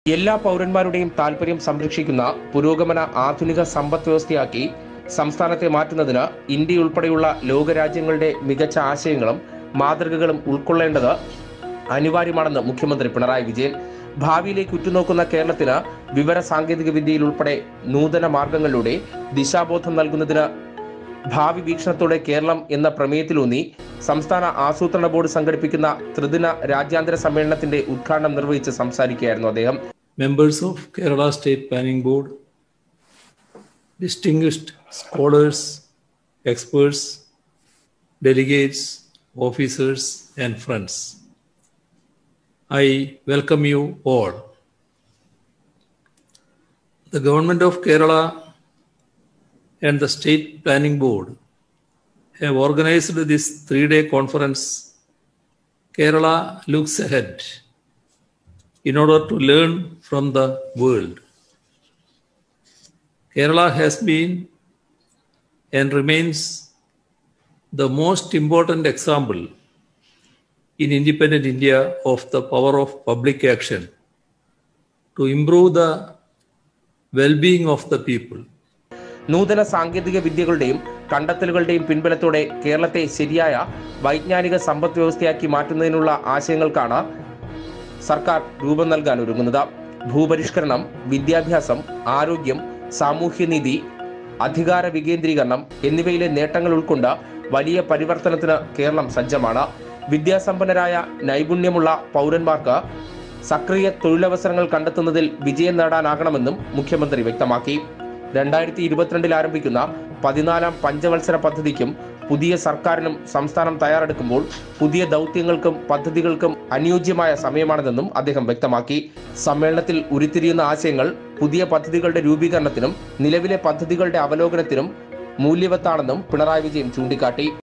എല്ലാ പൗരന്മാരുടെയും താൽപര്യം സംരക്ഷിക്കുന്ന പുരോഗമന ആധുനിക സമ്പദ് വ്യവസ്ഥയാക്കി സംസ്ഥാനത്തെ മാറ്റുന്നതിന് ഇന്ത്യ ഉൾപ്പെടെയുള്ള ലോകരാജ്യങ്ങളുടെ മികച്ച ആശയങ്ങളും മാതൃകകളും ഉൾക്കൊള്ളേണ്ടത് അനിവാര്യമാണെന്ന് മുഖ്യമന്ത്രി പിണറായി വിജയൻ. ഭാവിയിലേക്ക് ഉറ്റുനോക്കുന്ന കേരളത്തിന് വിവര സാങ്കേതിക വിദ്യയിൽ ഉൾപ്പെടെ നൂതന മാർഗങ്ങളിലൂടെ ദിശാബോധം നൽകുന്നതിന് ഭാവി വീക്ഷണത്തോടെ കേരളം എന്ന പ്രമേയത്തിലൂന്നി സംസ്ഥാന ആസൂത്രണ ബോർഡ് സംഘടിപ്പിക്കുന്ന ത്രിദിന രാജ്യാന്തര സമ്മേളനത്തിന്റെ ഉദ്ഘാടനം നിർവഹിച്ച് സംസാരിക്കുകയായിരുന്നു അദ്ദേഹം. Members of Kerala State Planning Board, distinguished scholars, experts, delegates, officers and friends, I welcome you all. The Government of Kerala and the State Planning Board have organized this three-day conference, Kerala Looks Ahead, in order to learn from the world. Kerala has been and remains the most important example in independent India of the power of public action to improve the well-being of the people. നൂതന സാങ്കേതിക വിദ്യകളുടെയും കണ്ടെത്തലുകളുടെയും പിൻബലത്തോടെ കേരളത്തെ ശരിയായ വൈജ്ഞാനിക സമ്പദ് വ്യവസ്ഥയാക്കി മാറ്റുന്നതിനുള്ള ആശയങ്ങൾക്കാണ് സർക്കാർ രൂപം നൽകാൻ ഒരുങ്ങുന്നത്. ഭൂപരിഷ്കരണം, വിദ്യാഭ്യാസം, ആരോഗ്യം, സാമൂഹ്യനീതി, അധികാര വികേന്ദ്രീകരണം എന്നിവയിലെ നേട്ടങ്ങൾ ഉൾക്കൊണ്ട് വലിയ പരിവർത്തനത്തിന് കേരളം സജ്ജമാണ്. വിദ്യാസമ്പന്നരായ നൈപുണ്യമുള്ള പൗരന്മാർക്ക് സക്രിയ തൊഴിലവസരങ്ങൾ കണ്ടെത്തുന്നതിൽ വിജയം നേടാനാകണമെന്നും മുഖ്യമന്ത്രി വ്യക്തമാക്കി. 2022 ആരംഭിക്കുന്ന 14ാം പഞ്ചവത്സര പദ്ധതിക്കും പുതിയ സർക്കാരിനും സംസ്ഥാനം തയ്യാറെടുക്കുമ്പോൾ പുതിയ ദൗത്യങ്ങൾക്കും പദ്ധതികൾക്കും അനുയോജ്യമായ സമയമാണിതെന്നും അദ്ദേഹം വ്യക്തമാക്കി. സമ്മേളനത്തിൽ ഉരുത്തിരിയുന്ന ആശയങ്ങൾ പുതിയ പദ്ധതികളുടെ രൂപീകരണത്തിനും നിലവിലെ പദ്ധതികളുടെ അവലോകനത്തിനും മൂല്യവത്താണെന്നും പിണറായി വിജയൻ ചൂണ്ടിക്കാട്ടി.